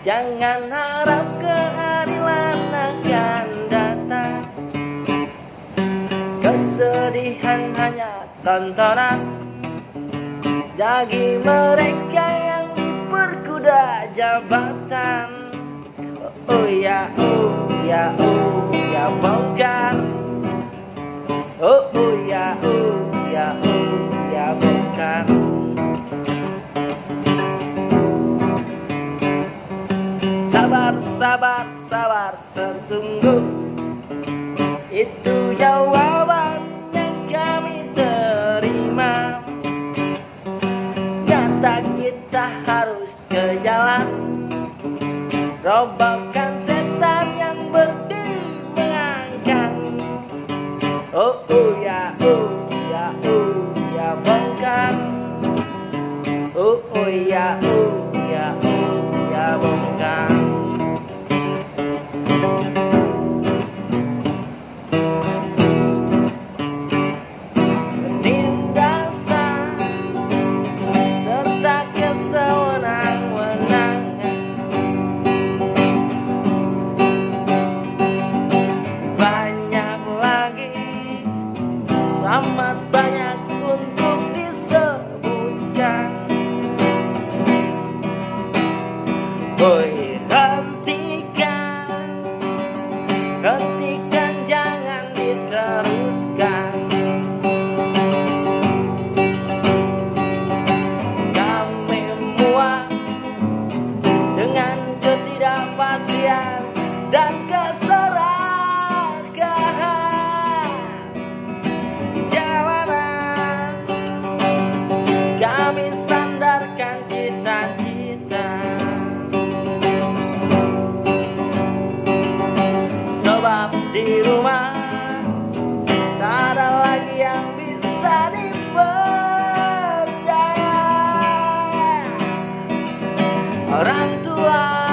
Jangan harap keadilan akan datang. Kesedihan hanya tontonan bagi mereka yang diperkuda jabatan. Oh ya, oh ya, oh ya, bongkar. Oh ya, oh ya, oh ya, bongkar. Sabar, sabar, sabar, setunggu. Itu jawaban yang kami terima. Nyata kita harus ke jalan, robohkan setan yang berdiri mengangkang. Oh ya, oh ya, oh ya, bongkar. Oh ya, oh ya, oh ya, bongkar. Penindasan serta kesewenang-wenangan, banyak lagi, amat banyak untuk disebutkan. Oi, hentikan, jangan diteruskan. Kami muak dengan ketidakpastian dan keserakahan di jalanan. Kami sandarkan cita-cita, sebab di rumah tak ada lagi yang bisa dipercaya. Orang tua